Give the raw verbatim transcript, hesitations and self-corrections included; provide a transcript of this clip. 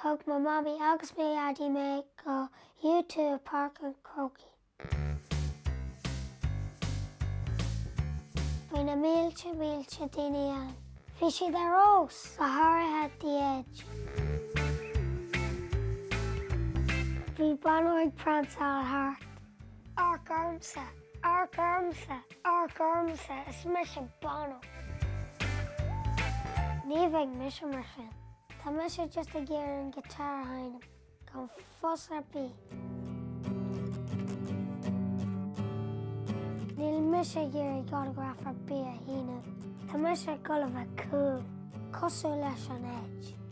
thug my mommy agus mé adí mé go YouTube park an croquis. Bhí na mílte mílte daoine ann. Bhí siad ar ós sa háirithe the edge. Bhí banóid pransál thart. Arc armsa, arc armsa, arc armsa, is mis a bano. Ní bheidh mis a mar sin. Tá mis a just a géir an guitar hainm, gan fus ar bí. Níl mis a géir i gcódagraf ar bí a híanamh. Tá mis a gulh a cúl, cosú leis an edge.